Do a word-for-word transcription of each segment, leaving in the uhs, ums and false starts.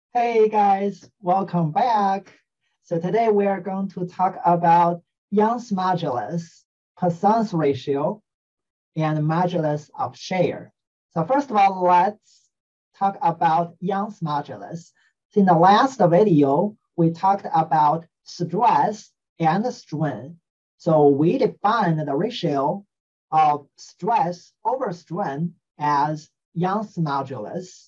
Hey guys, welcome back. So today we are going to talk about Young's modulus, Poisson's ratio, and modulus of Shear. So first of all, let's talk about Young's modulus. In the last video, we talked about stress and strain. So we defined the ratio of stress over strain as Young's modulus.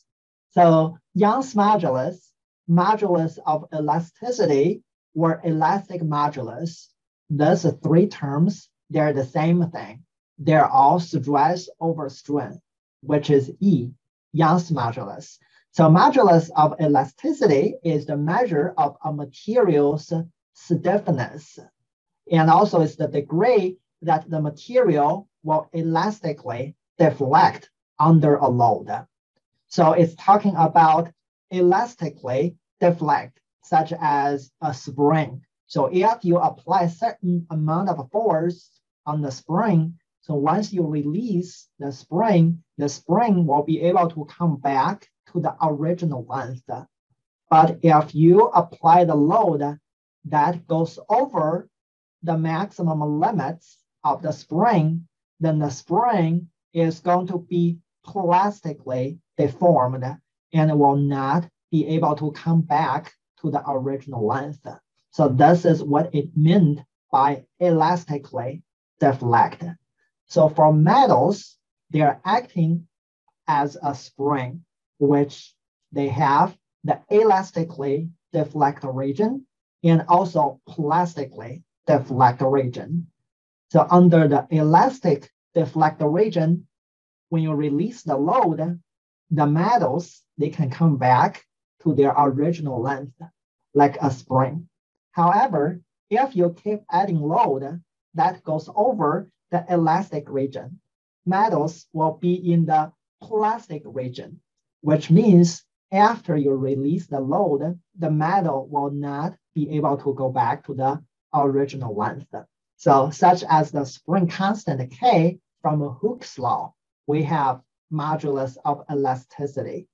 So Young's modulus, modulus of elasticity, or elastic modulus, those three terms, they're the same thing. They're all stress over strain, which is E, Young's modulus. So modulus of elasticity is the measure of a material's stiffness. And also it's the degree that the material will elastically deflect under a load. So it's talking about elastically deflect, such as a spring. So if you apply a certain amount of force on the spring, so once you release the spring, the spring will be able to come back to the original length. But if you apply the load that goes over the maximum limits of the spring, then the spring is going to be plastically deformed and will not be able to come back to the original length. So this is what it meant by elastically deflect. So for metals, they are acting as a spring, which they have the elastically deflect region and also plastically deflect region. So under the elastic deflect region, when you release the load, the metals, they can come back to their original length, like a spring. However, if you keep adding load that goes over the elastic region, metals will be in the plastic region, which means after you release the load, the metal will not be able to go back to the original length. So such as the spring constant K from Hooke's law, we have modulus of elasticity.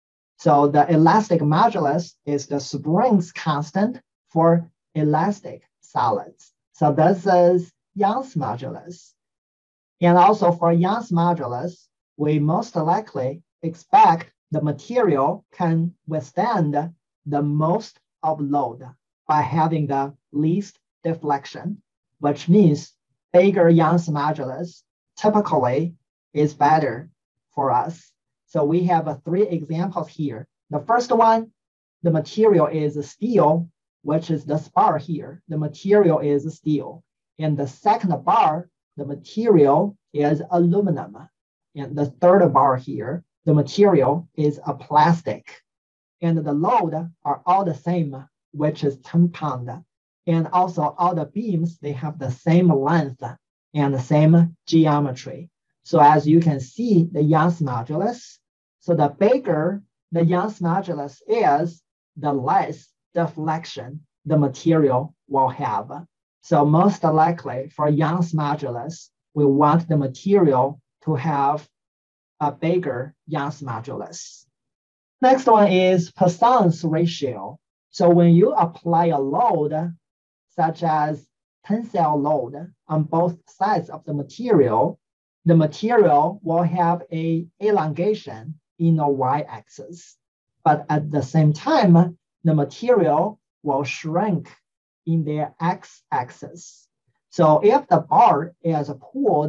So the elastic modulus is the spring's constant for elastic solids. So this is Young's modulus. And also for Young's modulus, we most likely expect the material can withstand the most of load by having the least deflection, which means bigger Young's modulus typically is better for us. So we have uh, three examples here. The first one, the material is steel, which is this bar here. The material is steel. And the second bar, the material is aluminum. And the third bar here, the material is a plastic. And the load are all the same, which is ten pounds. And also all the beams, they have the same length and the same geometry. So as you can see, the Young's modulus, so the bigger the Young's modulus is, the less deflection the material will have. So most likely for Young's modulus, we want the material to have a bigger Young's modulus. Next one is Poisson's ratio. So when you apply a load, such as tensile load on both sides of the material, the material will have a elongation in the y-axis. But at the same time, the material will shrink in their x-axis. So if the bar is pulled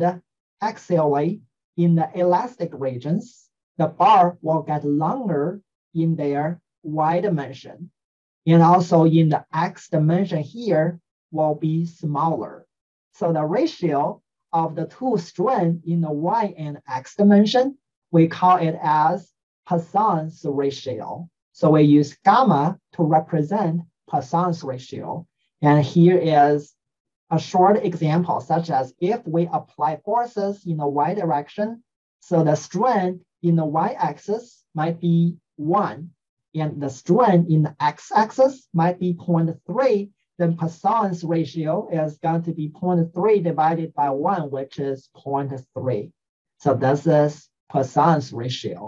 axially in the elastic regions, the bar will get longer in their y dimension. And also in the x dimension here will be smaller. So the ratio of the two strain in the y and x dimension, we call it as Poisson's ratio. So we use gamma to represent Poisson's ratio. And here is a short example, such as if we apply forces in the y direction, so the strain in the y-axis might be one, and the strain in the x-axis might be zero point three, then Poisson's ratio is going to be zero point three divided by one, which is zero point three. So this is Poisson's ratio.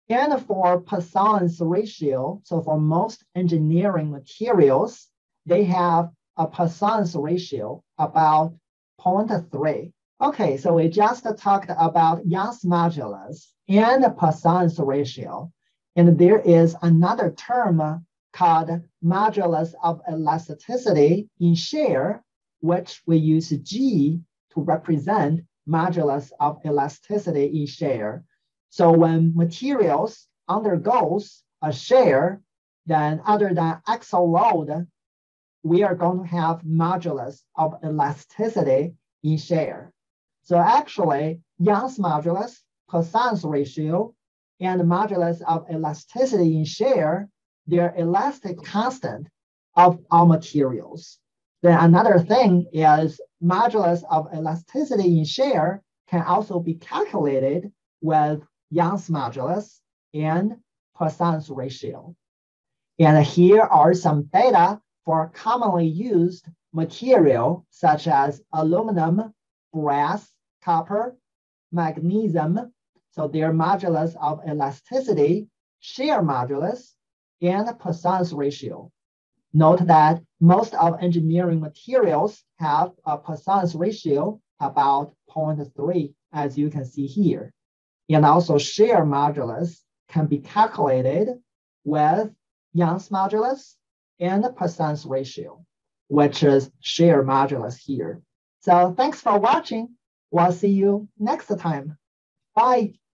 And for Poisson's ratio, so for most engineering materials, they have a Poisson's ratio about zero point three. Okay, so we just talked about Young's modulus and Poisson's ratio. And there is another term called modulus of elasticity in Shear, which we use G to represent modulus of elasticity in Shear. So when materials undergoes a shear, then other than axial load, we are going to have modulus of elasticity in shear. So actually, Young's modulus, Poisson's ratio, and the modulus of elasticity in shear, they're elastic constant of all materials. Then another thing is modulus of elasticity in shear can also be calculated with Young's modulus and Poisson's ratio. And here are some data for commonly used material such as aluminum, brass, copper, magnesium. So their modulus of elasticity, shear modulus, and Poisson's ratio. Note that most of engineering materials have a Poisson's ratio about zero point three, as you can see here. And also shear modulus can be calculated with Young's modulus and Poisson's ratio, which is shear modulus here. So thanks for watching. We'll see you next time. Bye.